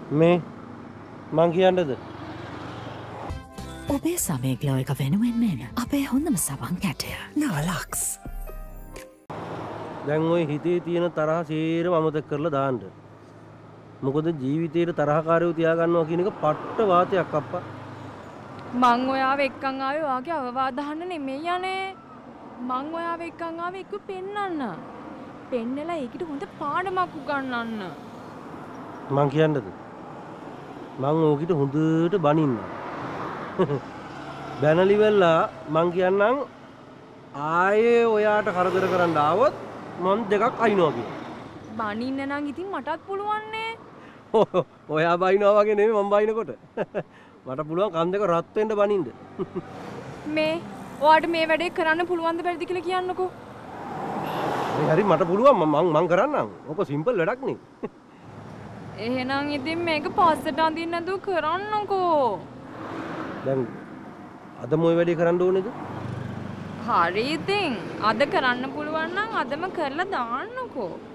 මේ මං කියන්නද? ඔබේ සමය ග්ලෝ එක වෙනුවෙන් එන අපේ හොඳම සවන් කැටය නවලක්ස්. දැන් ඔය හිතේ තියෙන තරහ සේරම අමතක කරලා දාන්න. මොකද ජීවිතේට තරහකාරයෝ තියාගන්නවා කියන එක පට්ට වාතයක් අප්පා. මං ඔයාව එක්කන් ආවේ ඔයාගේ අවවාද අහන්න නෙමෙයි යන්නේ. මං ඔයාව එක්කන් ආවේ එක්ක පෙන්නන්න. පෙන්නලා ඒකිට හොඳ පාඩමක් උගන්වන්න. මං කියන්නද? මං ඕකිට හොඳට බනින්න. බැනලි වෙලා මං කියන්නම් ආයේ ඔයාට කරදර කරන්න ආවොත් මං දෙකක් අයින්නවා කියලා. බනින්න නම් ඉතින් මටත් පුළුවන් නේ. ඔයා බයිනවා වගේ නෙමෙයි මං බයිනකොට. මට පුළුවන් කන් දෙක රත් වෙන්න බනින්න. මේ ඔයාට මේ වැඩේ කරන්න පුළුවන්ද බැරිද කියලා කියන්නකෝ. හරි මට පුළුවන් මං කරන්නම්. ඕක සිම්පල් වැඩක් නේ. එහෙනම් ඉතින් මේක පස්සට අඳින්න නැතුව කරන්නකෝ. දැන් අද මොයි වැඩේ කරන්න ඕනේද? හරි ඉතින් අද කරන්න පුළුවන් නම් අදම කරලා දාන්නකෝ.